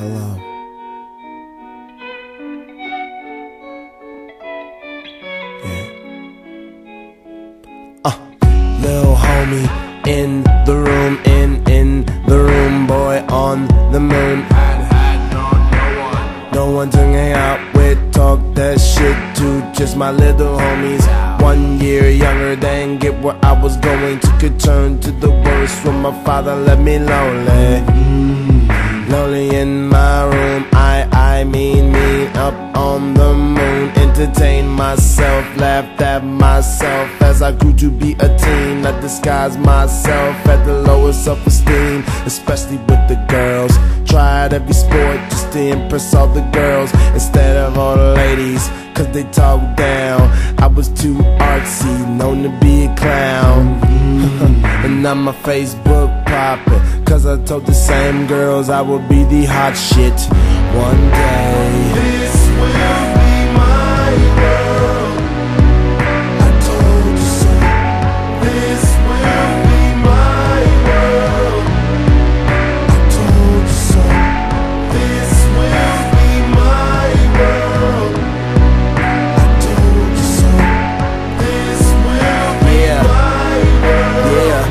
Hello. Yeah. Lil' homie in the room, in the room, boy on the moon. No one to hang out with, talk that shit to, just my little homies. 1 year younger, they ain't get where I was going. Took a turn to the worst when my father left me lonely. Lonely in my room, I mean up on the moon. Entertained myself, laughed at myself as I grew to be a teen. I disguised myself at the lowest self-esteem, especially with the girls. Tried every sport just to impress all the girls instead of all the ladies, cause they talk down. I was too artsy, known to be a clown. And now my Facebook poppin', cause I told the same girls I would be the hot shit one day. This will be my world, I told you so. This will be my world, I told you so. This will be my world, I told you so. This will be my world.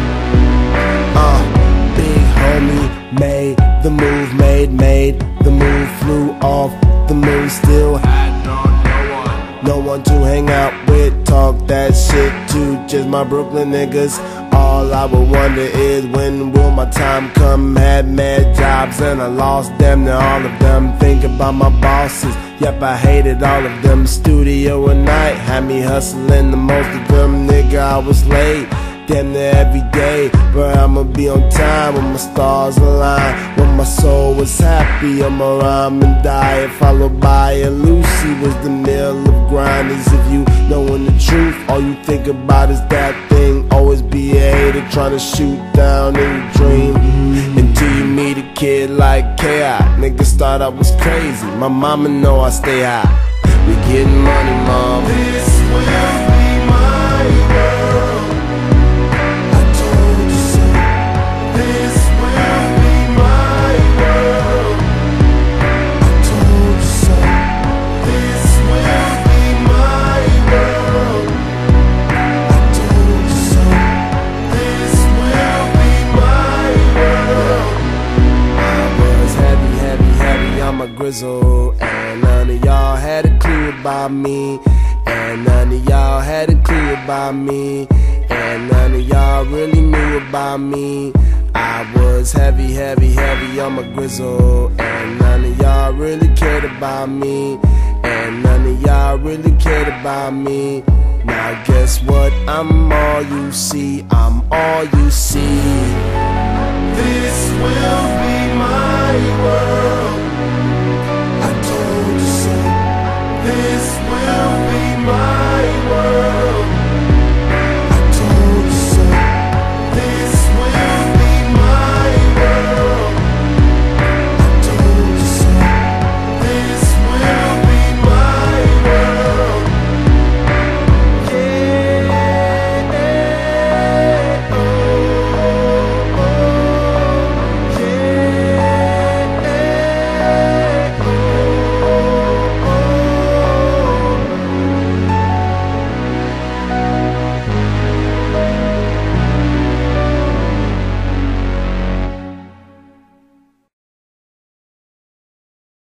Big homie made the move, made the move, flew off the moon. Still had no one to hang out with, talk that shit to, just my Brooklyn niggas. All I would wonder is when will my time come. Had mad jobs and I lost them to all of them. Think about my bosses, yep, I hated all of them. Studio at night had me hustling the most of them. Nigga, I was late damn near every day, but I'ma be on time when my stars align. When my soul was happy, I'ma rhyme and die. Followed by a Lucy was the mill of grinders. If you knowin' the truth, all you think about is that thing. Always be a hater trying to shoot down in your dream, until you meet a kid like K.I. Niggas thought I was crazy, my mama know I stay high. We getting money, mom. This will be my world, I told you so. This will be my world, I told you so. This will be my world, I told you so. This will be my world. I was heavy on my grizzle, and none of y'all had a clue about me. And none of y'all had a clue about me. And none of y'all really knew about me. I was heavy on my grizzle, and none of y'all really cared about me. And none of y'all really cared about me. Now guess what? I'm all you see, I'm all you